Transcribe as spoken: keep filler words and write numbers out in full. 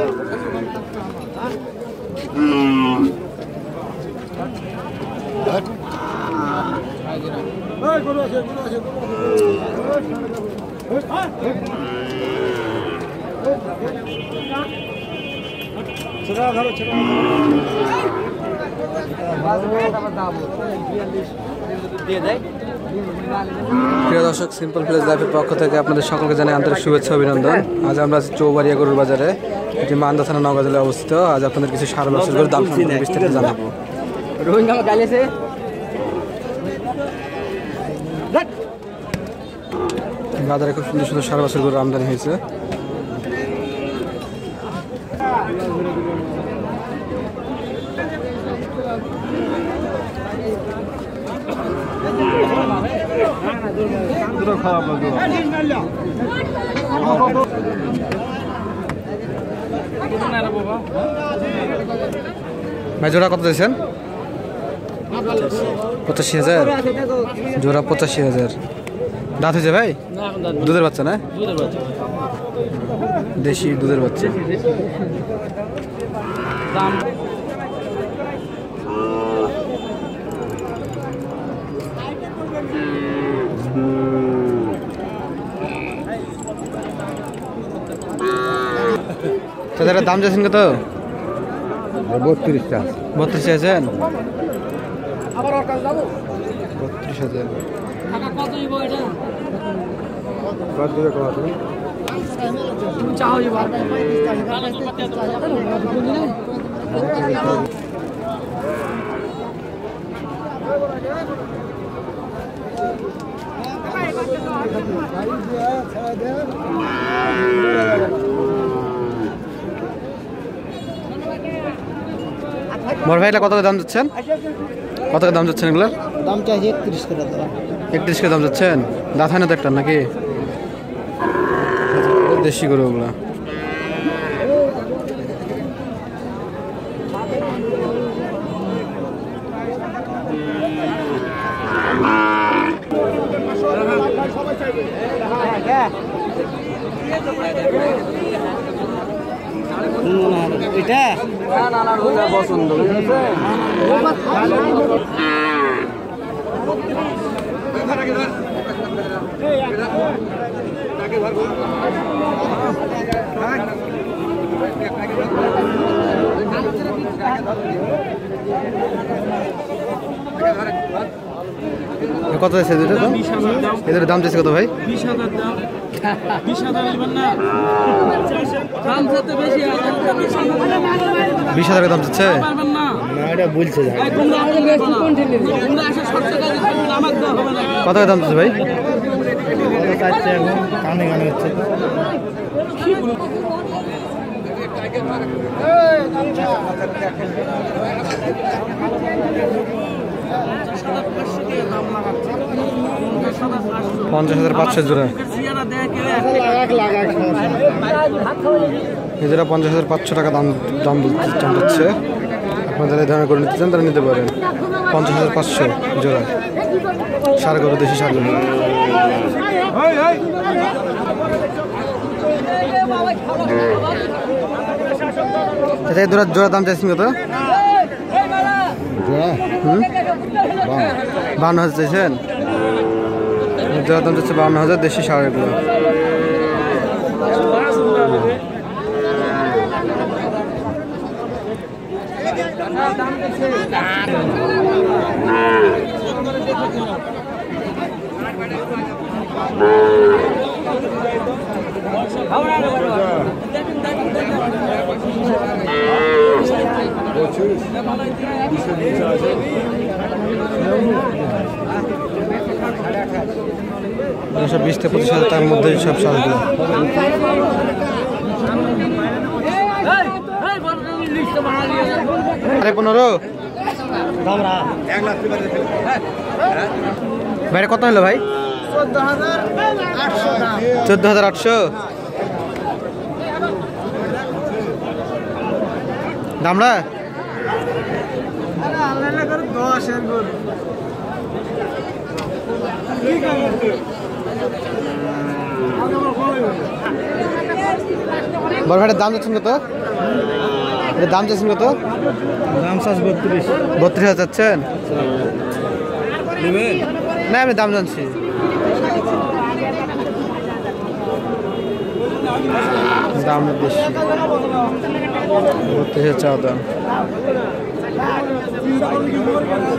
প্রিয় দর্শক, simple village লাইফের পক্ষ থেকে আপনাদের সকলকে জানাই আন্তরিক শুভেচ্ছা অভিনন্দন। আজ আমরা আছি চৌবাড়িয়া গরুর বাজারে, এটি মান্দা থানা নওগাঁ জেলায় অবস্থিত। আজ আপনাদের কিছু সার বাছুর গরুর দাম সম্পর্কে বিস্তারিত জানাবো। বাজারে খুব সুন্দর সুন্দর সার বাছুর গরুর আমদানি হয়েছে। ভাই জোড়া কত দিয়েছেন? পঁচাশি হাজার জোড়া, পঁচাশি হাজার। দাঁত হয়েছে ভাই? দুধের বাচ্চা না? দেশি দুধের বাচ্চা। তাদের দাম যাচ্ছেন কত? বত্রিশটা। বত্রিশ আছেন? বত্রিশ হাজার। বড় ভাই, কত দাম যাচ্ছেন? কত দাম যাচ্ছেন এগুলোর? দাম চাইছে একত্রিশ করে। একত্রিশ করে দাম যাচ্ছেন? দাঁত হয় না তো একটা নাকি? দেশি গরু ওগুলো। এটা পছন্দ কত আছে দুটো? এদের দাম চাইছে কত ভাই? বিশ হাজার দাম। বিশ হাজার না, দাম তো বেশি। বিশ হাজার দাম চাচ্ছে না, এটা বলছে। কত দাম চাচ্ছে ভাই? কানে কানে হচ্ছে। পঞ্চাশ হাজার পাঁচশো জোড়া। এজোড়া পঞ্চাশ হাজার পাঁচশো টাকা দাম দাম দাম দিচ্ছে। আপনারা এই ধরনের করে নিতে চান তারা নিতে পারেন। পঞ্চাশ হাজার পাঁচশো জোড়া সার গরু, দেশি সার গরু। আচ্ছা, এই জোড়া জোড়া দাম চাইছেন কত? হুম বান্ন হাজার চাইছেন? জোড়া দাম চাচ্ছে বান্ন হাজার, দেশি সার এগুলো। সব বিশ থেকে পঁচিশ হাজার টাকার মধ্যে সব সারগুলো। আরে পনেরো ভাই কত হলো ভাই? চোদ্দ হাজার আটশো দামরা। বড় ভাইটার দাম যাচ্ছেন কত? এটার দাম যাচ্ছেন কত? দাম চাষ বত্রিশ। বত্রিশ হাজার চাচ্ছেন? না আমি দাম জানছি। দাম বেশি, বত্রিশ হাজার চাওয়া দাম।